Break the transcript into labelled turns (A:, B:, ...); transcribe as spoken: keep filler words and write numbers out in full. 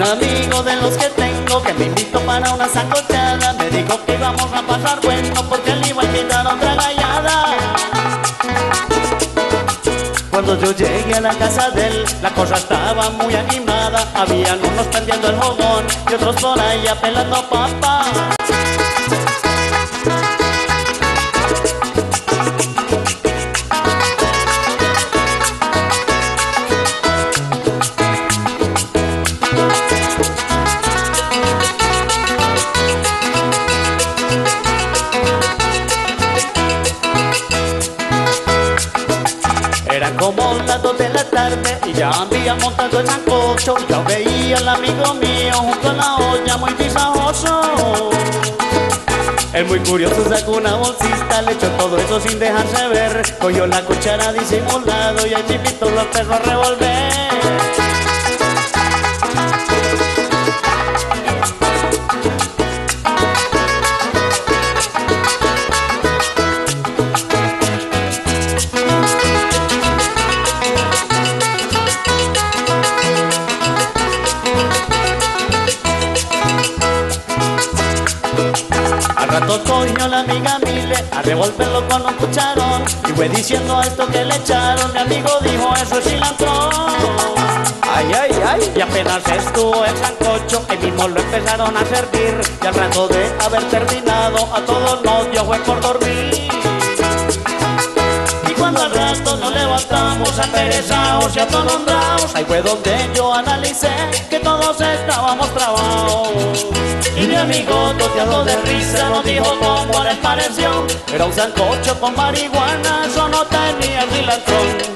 A: un amigo de los que tengo que me invitó para una sancochada. Me dijo que íbamos a pasar bueno porque él iba a invitar otra gallada. Cuando yo llegué a la casa de él, la cosa estaba muy animada. Habían unos prendiendo el fogón y otros por ahí pelando papas. Eran como las dos de la tarde y ya había montado el sancocho. Yo veía al amigo mío junto a la olla muy visajoso. Él muy curioso sacó una bolsita, le echó todo eso sin dejarse ver. Cogió la cuchara disimulado y ahí mismito lo empezó a revolver. Al rato cogió la amiga Mile a revolverlo con un cucharón y fue diciendo a esto que le echaron. Mi amigo dijo: eso es cilantro. Ay, ay, ay. Y apenas estuvo el sancocho, ahí mismo lo empezaron a servir. Y al rato de haber terminado, a todos nos dio fue por dormir. Y cuando al rato nos levantamos aperezados y atolondrados, ahí fue donde yo analicé que todos estábamos trabados. Y mi amigo, toteado de risa, nos dijo cómo les pareció. Era un sancocho con marihuana, eso no tenía cilantro.